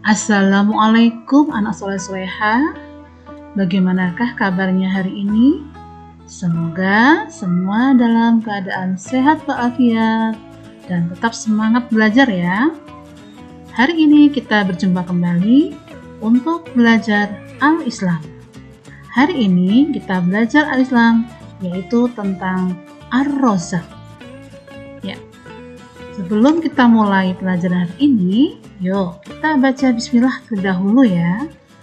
Assalamualaikum anak soleh-soleha. Bagaimanakah kabarnya hari ini? Semoga semua dalam keadaan sehat walafiat dan tetap semangat belajar ya. Hari ini kita berjumpa kembali untuk belajar Al-Islam. Hari ini kita belajar Al-Islam yaitu tentang Ar-Razzaq. Ya. Sebelum kita mulai pelajaran hari ini, yuk kita baca bismillah terlebih dahulu ya.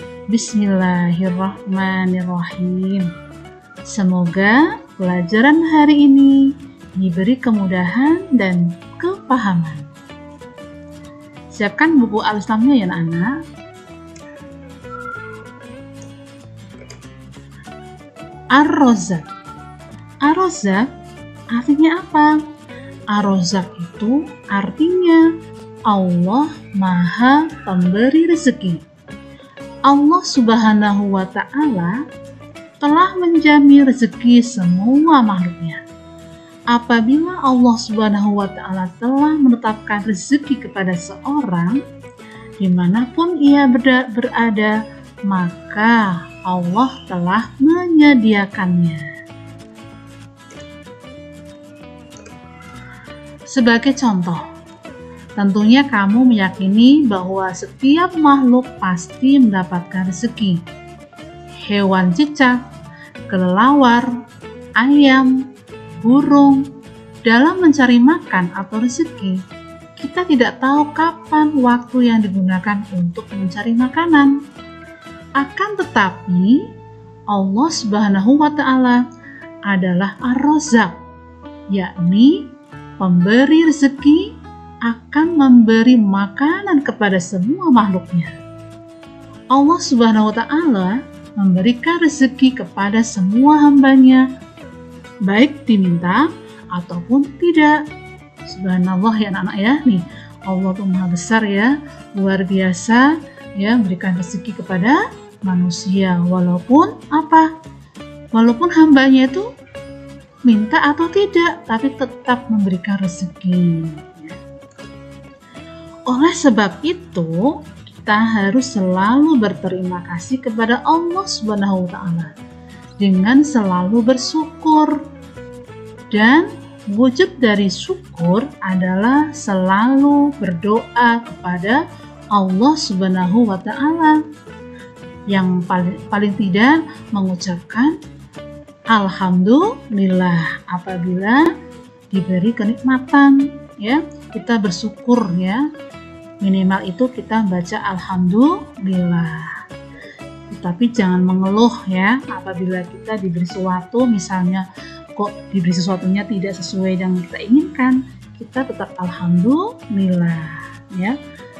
Bismillahirrahmanirrahim. Semoga pelajaran hari ini diberi kemudahan dan kepahaman. Siapkan buku Al-Islamnya ya anak-anak. Ar-Razzaq. Ar-Razzaq artinya apa? Ar-Razzaq itu artinya Allah Maha Pemberi Rezeki. Allah Subhanahu wa Ta'ala telah menjamin rezeki semua makhluknya. Apabila Allah Subhanahu wa Ta'ala telah menetapkan rezeki kepada seorang, dimanapun ia berada, maka Allah telah menyediakannya. Sebagai contoh, tentunya kamu meyakini bahwa setiap makhluk pasti mendapatkan rezeki. Hewan cicak, kelelawar, ayam, burung, dalam mencari makan atau rezeki, kita tidak tahu kapan waktu yang digunakan untuk mencari makanan. Akan tetapi, Allah Subhanahu wa Ta'ala adalah Ar-Razzaq, yakni pemberi rezeki, akan memberi makanan kepada semua makhluknya. Allah Subhanahu wa Ta'ala memberikan rezeki kepada semua hambanya, baik diminta ataupun tidak. Subhanallah ya anak-anak ya, nih Allah tuh maha besar ya, luar biasa ya, memberikan rezeki kepada manusia walaupun apa? Walaupun hambanya itu minta atau tidak, tapi tetap memberikan rezeki. Oleh sebab itu, kita harus selalu berterima kasih kepada Allah Subhanahu wa Ta'ala dengan selalu bersyukur. Dan wujud dari syukur adalah selalu berdoa kepada Allah Subhanahu wa Ta'ala, yang paling tidak mengucapkan Alhamdulillah apabila diberi kenikmatan ya, kita bersyukur ya. Minimal itu kita baca Alhamdulillah. Tapi jangan mengeluh ya apabila kita diberi sesuatu, misalnya kok diberi sesuatunya tidak sesuai yang kita inginkan, kita tetap Alhamdulillah ya.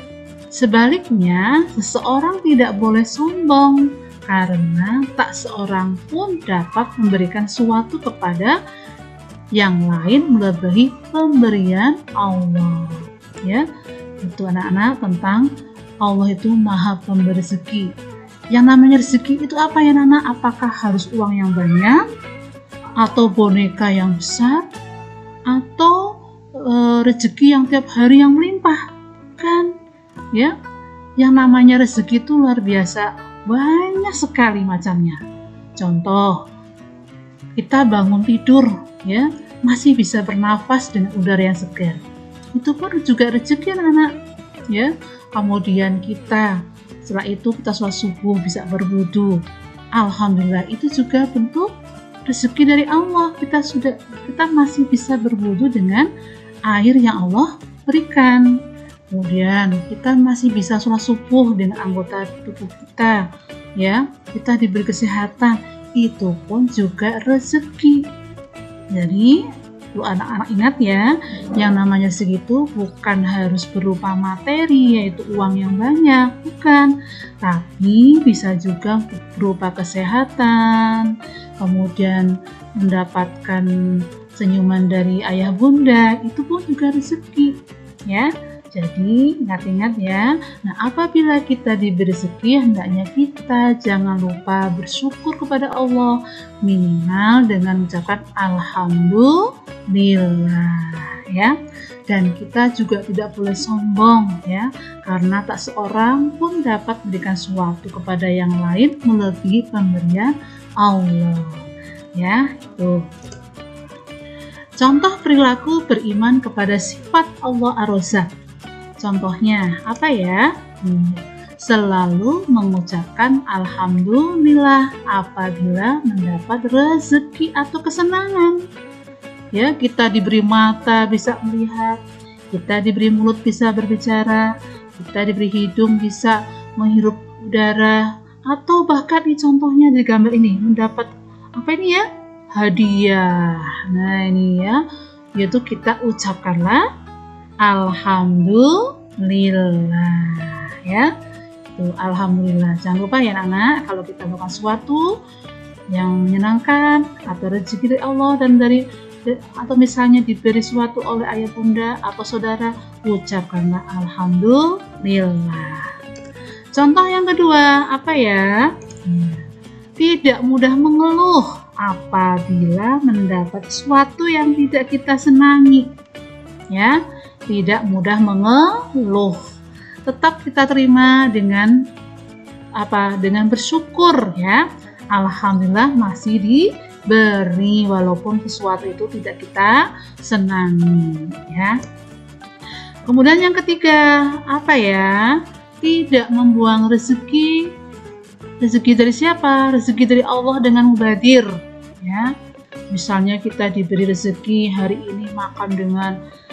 Sebaliknya, seseorang tidak boleh sombong karena tak seorang pun dapat memberikan sesuatu kepada yang lain melebihi pemberian Allah ya. Itu anak-anak tentang Allah itu maha pemberi rezeki. Yang namanya rezeki itu apa ya anak-anak? Apakah harus uang yang banyak atau boneka yang besar atau rezeki yang tiap hari yang melimpah? Kan ya, yang namanya rezeki itu luar biasa, banyak sekali macamnya. Contoh, kita bangun tidur ya, masih bisa bernafas dengan udara yang segar, itu pun juga rezeki anak-anak ya. Kemudian kita setelah itu kita sholat subuh bisa berwudu, alhamdulillah, itu juga bentuk rezeki dari Allah. Kita masih bisa berwudu dengan air yang Allah berikan. Kemudian kita masih bisa sholat subuh dengan anggota tubuh kita ya, kita diberi kesehatan, itu pun juga rezeki. Jadi lu anak-anak ingat ya, yang namanya segitu bukan harus berupa materi yaitu uang yang banyak, bukan, tapi bisa juga berupa kesehatan, kemudian mendapatkan senyuman dari ayah bunda, itu pun juga rezeki ya. Jadi ingat-ingat ya. Nah, apabila kita diberi rezeki, hendaknya kita jangan lupa bersyukur kepada Allah, minimal dengan mengucapkan Alhamdulillah ya. Dan kita juga tidak boleh sombong ya, karena tak seorang pun dapat memberikan sesuatu kepada yang lain melebihi pemberian Allah. Ya, itu. Contoh perilaku beriman kepada sifat Allah Ar-Razzaq. Contohnya apa ya? Selalu mengucapkan alhamdulillah apabila mendapat rezeki atau kesenangan. Ya, kita diberi mata bisa melihat, kita diberi mulut bisa berbicara, kita diberi hidung bisa menghirup udara, atau bahkan di contohnya di gambar ini mendapat apa ini ya? Hadiah. Nah, ini ya, yaitu kita ucapkanlah alhamdulillah ya. Tuh, alhamdulillah. Jangan lupa ya anak-anak, kalau kita melakukan sesuatu yang menyenangkan atau rezeki dari Allah dan atau misalnya diberi sesuatu oleh ayah bunda atau saudara, ucapkanlah alhamdulillah. Contoh yang kedua apa ya? Tidak mudah mengeluh apabila mendapat sesuatu yang tidak kita senangi. Ya, tidak mudah mengeluh. Tetap kita terima dengan dengan bersyukur ya. Alhamdulillah masih diberi walaupun sesuatu itu tidak kita senangi ya. Kemudian yang ketiga apa ya? Tidak membuang rezeki. Rezeki dari siapa? Rezeki dari Allah dengan mubadir ya. Misalnya kita diberi rezeki hari ini makan dengan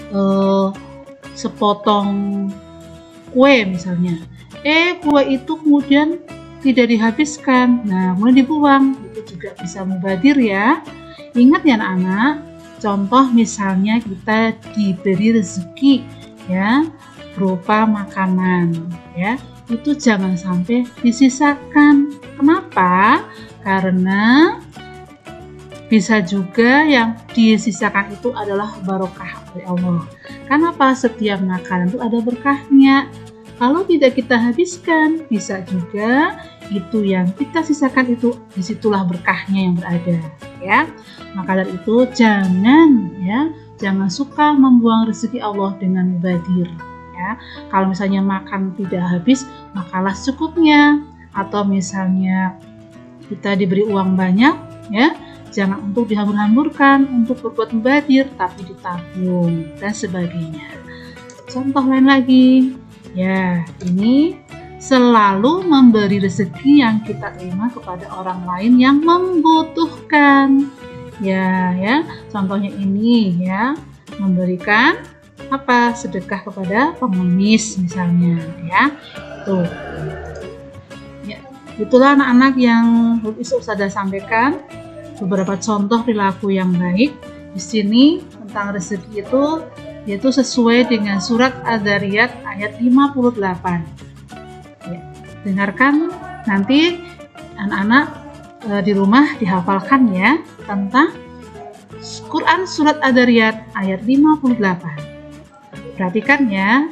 sepotong kue misalnya. Kue itu kemudian tidak dihabiskan, nah kemudian dibuang, itu juga bisa mubadir ya. Ingat ya anak-anak, contoh misalnya kita diberi rezeki ya berupa makanan ya, itu jangan sampai disisakan. Kenapa? Karena bisa juga yang disisakan itu adalah barokah dari Allah. Kenapa? Setiap makanan itu ada berkahnya. Kalau tidak kita habiskan, bisa juga itu yang kita sisakan itu disitulah berkahnya yang berada ya. Maka dari itu jangan suka membuang rezeki Allah dengan mubadir ya. Kalau misalnya makan tidak habis, makalah secukupnya. Atau misalnya kita diberi uang banyak ya, jangan untuk dihambur-hamburkan untuk berbuat mubadir, tapi ditabung dan sebagainya. Contoh lain lagi ya, ini selalu memberi rezeki yang kita terima kepada orang lain yang membutuhkan ya. Contohnya ini ya, memberikan sedekah kepada pengemis misalnya ya. Tuh ya, itulah anak-anak yang Ustazah sampaikan beberapa contoh perilaku yang baik di sini tentang rezeki itu, yaitu sesuai dengan surat Ad-Dzariyat ayat 58 ya. Dengarkan nanti anak-anak di rumah dihafalkan ya tentang Quran surat Ad-Dzariyat ayat 58. Perhatikan ya.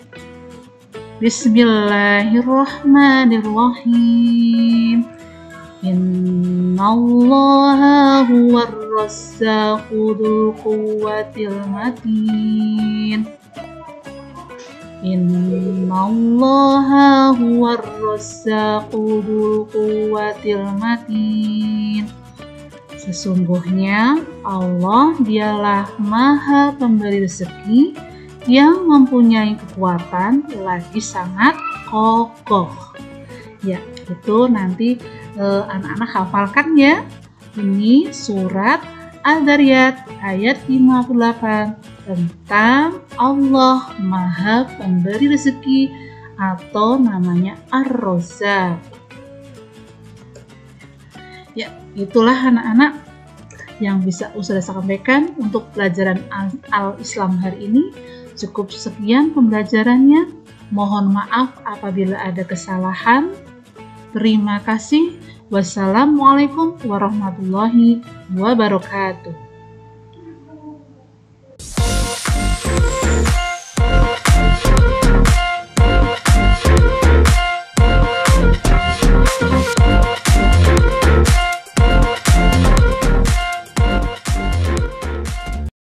Bismillahirrahmanirrahim. Innallaha huwar razzaqu dzul quwwatil matin. Innallaha huwar razzaqu dzul quwwatil matin. Sesungguhnya Allah dialah Maha Pemberi rezeki yang mempunyai kekuatan lagi sangat kokoh. Ya, itu nanti anak-anak hafalkan ya. Ini surat Ad-Dzariyat ayat 58 tentang Allah Maha Pemberi rezeki atau namanya Ar-Razzaq. Ya, itulah anak-anak yang bisa Ustazah sampaikan untuk pelajaran Al-Islam hari ini. Cukup sekian pembelajarannya. Mohon maaf apabila ada kesalahan. Terima kasih. Wassalamualaikum warahmatullahi wabarakatuh.